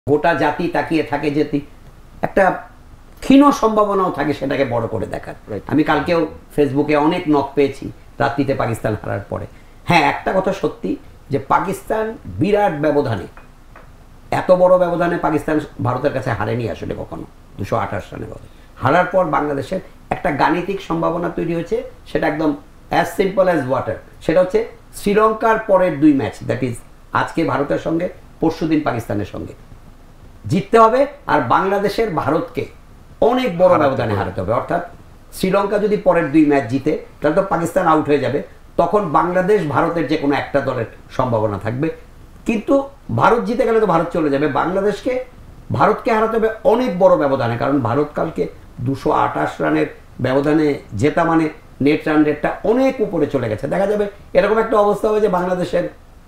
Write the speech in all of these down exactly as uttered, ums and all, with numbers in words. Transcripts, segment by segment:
গোটা জাতি তাকিয়ে থাকে যে একটা ক্ষীণ সম্ভাবনাও থাকে সেটাকে বড় করে দেখার। আমি কালকেও ফেসবুকে অনেক নক পেয়েছি রাত্রিতে পাকিস্তান হারার পরে। হ্যাঁ, একটা কথা সত্যি যে পাকিস্তান বিরাট ব্যবধানে, এত বড় ব্যবধানে পাকিস্তান ভারতের কাছে হারেনি আসলে কখনো, দুশো আঠাশ রানে বলে হারার পর বাংলাদেশের একটা গাণিতিক সম্ভাবনা তৈরি হয়েছে, সেটা একদম অ্যাজ সিম্পল অ্যাজ ওয়াটার। সেটা হচ্ছে শ্রীলঙ্কার পরের দুই ম্যাচ, দ্যাট ইজ আজকে ভারতের সঙ্গে, পরশুদিন পাকিস্তানের সঙ্গে জিততে হবে, আর বাংলাদেশের ভারতকে অনেক বড় ব্যবধানে হারাতে হবে। অর্থাৎ শ্রীলঙ্কা যদি পরের দুই ম্যাচ জিতে তাহলে তো পাকিস্তান আউট হয়ে যাবে, তখন বাংলাদেশ ভারতের যে কোনো একটা দলের সম্ভাবনা থাকবে। কিন্তু ভারত জিতে গেলে তো ভারত চলে যাবে, বাংলাদেশকে ভারতকে হারাতে হবে অনেক বড় ব্যবধানে, কারণ ভারত কালকে দুশো আঠাশ রানের ব্যবধানে জেতা মানে নেট রান রেটটা অনেক উপরে চলে গেছে। দেখা যাবে এরকম একটা অবস্থা হবে যে বাংলাদেশের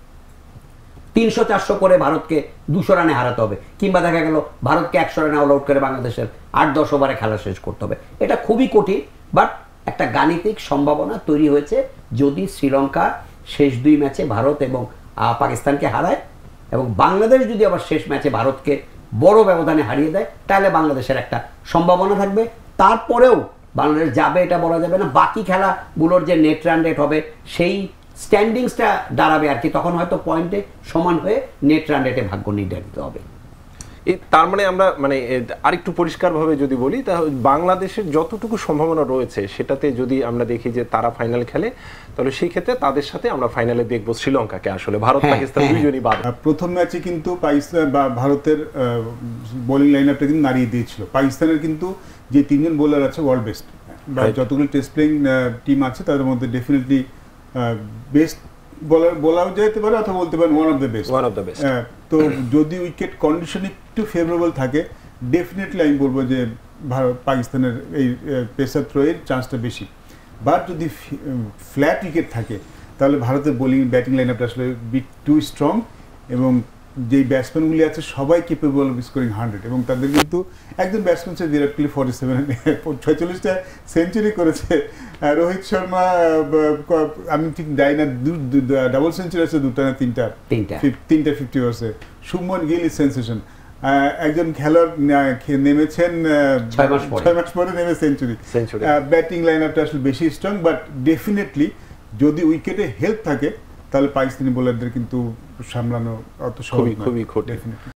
তিনশো চারশো করে ভারতকে দুশো রানে হারাতে হবে, কিংবা দেখা গেল ভারতকে একশো রানে অল আউট করে বাংলাদেশের আট দশ ওভারে খেলা শেষ করতে হবে। এটা খুবই কঠিন, বাট একটা গাণিতিক সম্ভাবনা তৈরি হয়েছে যদি শ্রীলঙ্কা শেষ দুই ম্যাচে ভারত এবং পাকিস্তানকে হারায়, এবং বাংলাদেশ যদি আবার শেষ ম্যাচে ভারতকে বড় ব্যবধানে হারিয়ে দেয়, তাহলে বাংলাদেশের একটা সম্ভাবনা থাকবে। তারপরেও বাংলাদেশ যাবে এটা বলা যাবে না, বাকি খেলাগুলোর যে নেট রান রেট হবে সেই স্ট্যান্ডিংসটা দাঁড়াবে আর কি, তখন হয়তো পয়েন্টে সমান হয়ে নেট রান রেটে ভাগ্য নির্ধারিত হবে। তার মানে আমরা মানে আরেকটু পরিষ্কারভাবে যদি বলি, তাহলে বাংলাদেশের যতটুকু সম্ভাবনা রয়েছে সেটাতে যদি আমরা দেখি যে তারা ফাইনাল খেলে, তাহলে সেই ক্ষেত্রে তাদের সাথে আমরা ফাইনালে দেখবো শ্রীলঙ্কাকে। আসলে ভারত পাকিস্তান দুইজনই বাদ। প্রথম ম্যাচে কিন্তু পাকিস্তান বা ভারতের বোলিং লাইন আপটা কিন্তু নাড়িয়ে দিয়েছিল। পাকিস্তানের কিন্তু যে তিনজন বোলার আছে ওয়ার্ল্ড বেস্ট, বা যতগুলো টেস্ট প্লেইং টিম আছে তাদের মধ্যে ডেফিনেটলি বেস্ট বলার বলাও যেতে পারে, অথবা বলতে পারেন one of the best one of the best. তো যদি উইকেট কন্ডিশন একটু ফেভারেবল থাকে, ডেফিনেটলি আমি বলবো যে ভারত পাকিস্তানের এই পেসার থ্রোয়ের চান্সটা বেশি। বাট যদি ফ্ল্যাট উইকেট থাকে তাহলে ভারতের বোলিং ব্যাটিং লাইন আপটা আসলে বিট টু স্ট্রং, এবং যেই ব্যাটসম্যানগুলি আছে সবাই কেপেবল অফ স্কোরিং হান্ড্রেড, এবং তাদের কিন্তু একজন ব্যাটসম্যান ছিল বিরাট কোহলি, ফর্টি সেভেন ছয়চল্লিশটা সেঞ্চুরি করেছে। রোহিত শর্মা আমি ঠিক যাই না, ডাবল সেঞ্চুরি আছে দুটা না তিনটা তিনটা ফিফটি ওভার্সে। শুভমন গিল ইজ সেন্সেশন, একজন খেলোয়াড় নেমেছেন ছয় মাস পরে নেমে সেঞ্চুরি। ব্যাটিং লাইন আপটা আসলে বেশি স্ট্রং, বাট ডেফিনেটলি যদি উইকেটে হেল্প থাকে তাহলে পাকিস্তানি বোলারদের কিন্তু সামলানো অত সহজ নয়। খুবই খুবই